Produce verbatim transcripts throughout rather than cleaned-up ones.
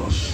Dios.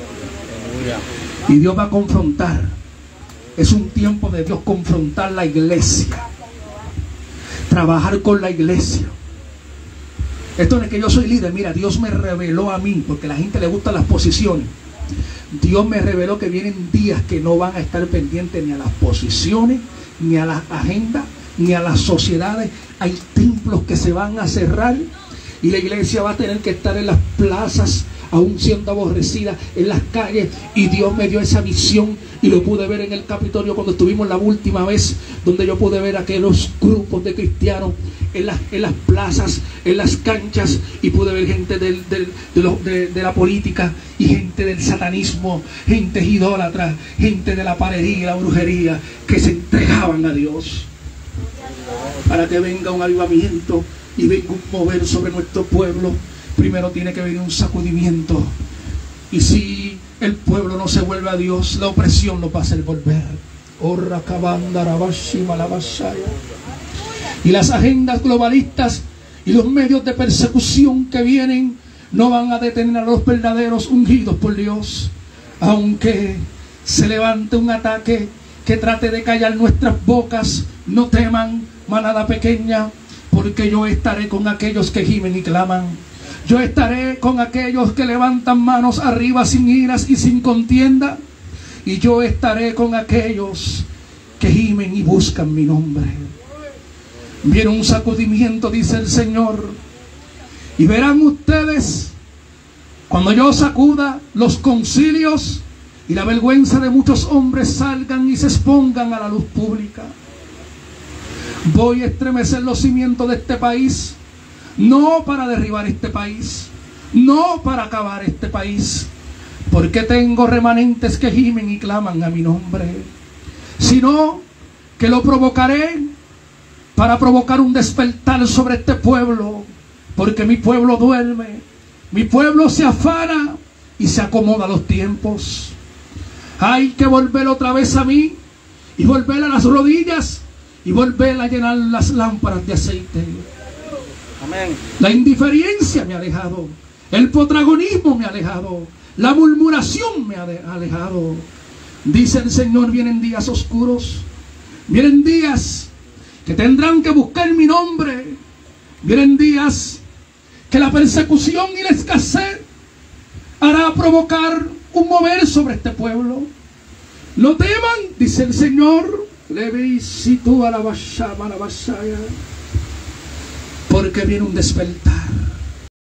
Y Dios va a confrontar. Es un tiempo de Dios confrontar la iglesia. Trabajar con la iglesia. Esto no es que yo soy líder. Mira, Dios me reveló a mí, porque a la gente le gustan las posiciones. Dios me reveló que vienen días que no van a estar pendientes ni a las posiciones, ni a las agendas, ni a las sociedades. Hay templos que se van a cerrar y la iglesia va a tener que estar en las plazas, aún siendo aborrecida, en las calles. Y Dios me dio esa visión y lo pude ver en el Capitolio cuando estuvimos la última vez, donde yo pude ver aquellos grupos de cristianos en las, en las plazas, en las canchas, y pude ver gente del, del, de, lo, de, de la política y gente del satanismo, gente idólatra, gente de la parería y la brujería, que se entregaban a Dios para que venga un avivamiento y venga un mover sobre nuestro pueblo. Primero tiene que venir un sacudimiento, y si el pueblo no se vuelve a Dios, la opresión lo va a hacer volver. Y las agendas globalistas y los medios de persecución que vienen no van a detener a los verdaderos ungidos por Dios. Aunque se levante un ataque que trate de callar nuestras bocas, no teman, manada pequeña, porque yo estaré con aquellos que gimen y claman. Yo estaré con aquellos que levantan manos arriba sin iras y sin contienda. Y yo estaré con aquellos que gimen y buscan mi nombre. Viene un sacudimiento, dice el Señor. Y verán ustedes, cuando yo sacuda los concilios y la vergüenza de muchos hombres salgan y se expongan a la luz pública. Voy a estremecer los cimientos de este país. No para derribar este país, no para acabar este país, porque tengo remanentes que gimen y claman a mi nombre, sino que lo provocaré para provocar un despertar sobre este pueblo, porque mi pueblo duerme, mi pueblo se afana y se acomoda a los tiempos. Hay que volver otra vez a mí y volver a las rodillas y volver a llenar las lámparas de aceite. Amén. La indiferencia me ha alejado, el protagonismo me ha alejado, la murmuración me ha alejado. Dice el Señor, vienen días oscuros, vienen días que tendrán que buscar mi nombre, vienen días que la persecución y la escasez hará provocar un mover sobre este pueblo. No teman, dice el Señor, porque viene un despertar.